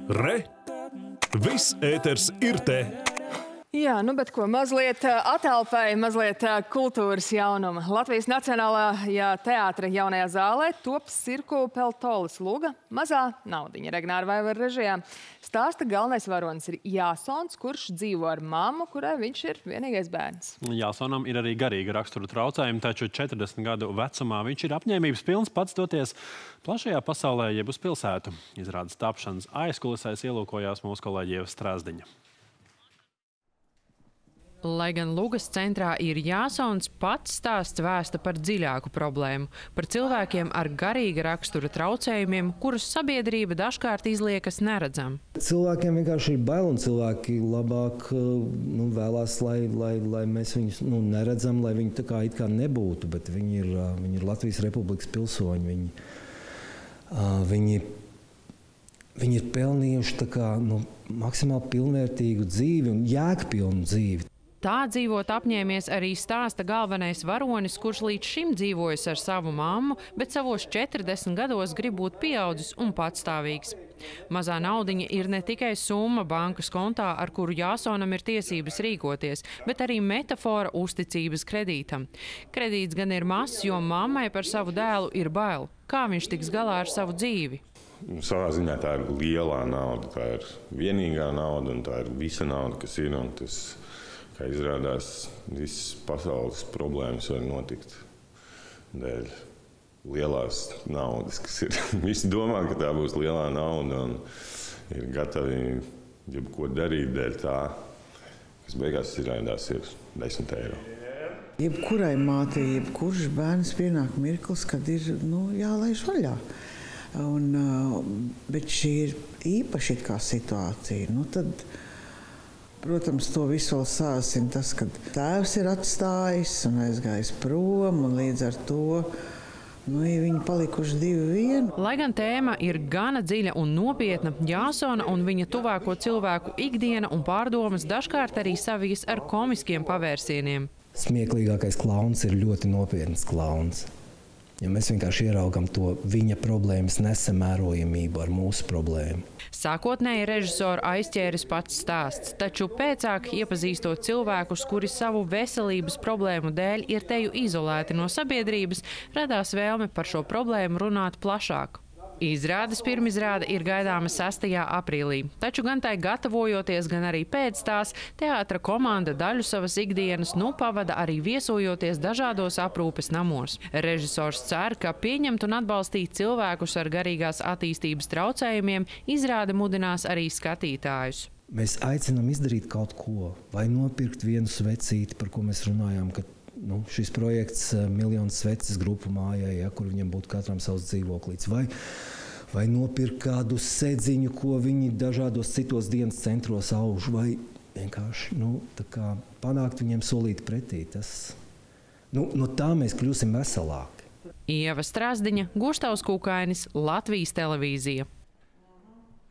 Re! Viss ēters ir te! Jā, bet ko mazliet atelpai, mazliet kultūras jaunuma. Latvijas Nacionālajā teātra jaunajā zālē top Sirku Peltolis Luga Mazā naudiņa Regnāra Vaivara režijā. Stāsta galvenais varonis ir Jāsons, kurš dzīvo ar mammu, kurai viņš ir vienīgais bērns. Jāsonam ir arī garīga rakstura traucējumi, taču 40 gadu vecumā viņš ir apņēmības pilns pats doties plašajā pasaulē, jeb uz pilsētu. Izrādes tapšanas aizkulisēs ielūkojās mūsu kolēģi Ieva Strāzdiņa. Lai gan Lugas centrā ir Jāsons, pats stāsts vēsta par dziļāku problēmu, par cilvēkiem ar garīga rakstura traucējumiem, kurus sabiedrība dažkārt izliekas neredzam. Cilvēkiem vienkārši ir bail, un cilvēki labāk vēlās, lai mēs viņus neredzam, lai viņi tā kā it kā nebūtu, bet viņi ir Latvijas Republikas pilsoņi. Viņi ir pelnījuši tā kā, maksimāli pilnvērtīgu dzīvi un jēgpilnu dzīvi. Tā dzīvot apņēmies arī stāsta galvenais varonis, kurš līdz šim dzīvojis ar savu mammu, bet savos 40 gados grib būt pieaudzis un patstāvīgs. Mazā naudiņa ir ne tikai summa bankas kontā, ar kuru Jāsonam ir tiesības rīkoties, bet arī metafora uzticības kredītam. Kredīts gan ir mazs, jo mammai par savu dēlu ir bail. Kā viņš tiks galā ar savu dzīvi? Savā ziņā tā ir lielā nauda, tā ir vienīgā nauda un tā ir visa nauda, kas ir. Un tas, kā izrādās, visas pasaules problēmas var notikt dēļ lielās naudas, kas ir. Visi domā, ka tā būs lielā nauda un ir gatavi jebko darīt dēļ tā, kas beigās izrādās ir 10 eiro. Jebkurai mātei, jebkurš bērns pienāk mirklis, kad ir jālaiž vaļā. Bet šī ir īpaši kā situācija. Tad, protams, to visu vēl sāsina tas, ka tēvs ir atstājis un aizgājis prom, un līdz ar to viņi palikuši divi vien. Lai gan tēma ir gana dziļa un nopietna, Jāsona un viņa tuvāko cilvēku ikdiena un pārdomas dažkārt arī savijas ar komiskiem pavērsieniem. Smieklīgākais klauns ir ļoti nopietns klauns. Ja mēs vienkārši ieraugam to viņa problēmas nesamērojamību ar mūsu problēmu. Sākotnēji režisoru aizķēris pats stāsts, taču pēcāk iepazīstot cilvēkus, kuri savu veselības problēmu dēļ ir teju izolēti no sabiedrības, radās vēlme par šo problēmu runāt plašāk. Izrādes pirmizrāde ir gaidāma 6. aprīlī, taču gan tai gatavojoties, gan arī pēc tās teātra komanda daļu savas ikdienas pavada arī viesojoties dažādos aprūpes namos. Režisors cer, ka pieņemt un atbalstīt cilvēkus ar garīgās attīstības traucējumiem izrāde mudinās arī skatītājus. Mēs aicinām izdarīt kaut ko, vai nopirkt vienu svecīti, par ko mēs runājām, ka šis projekts Miljonas sveces grupu mājai, kur viņiem būtu katram savs dzīvoklīts, vai nopirkt kādu sēdziņu, ko viņi dažādos citos dienas centros auž, vai vienkārši panākt viņiem solīt pretī. No tā mēs kļūsim veselāki. Ieva Strāzdiņa, Gustavs Kukainis, Latvijas televīzija.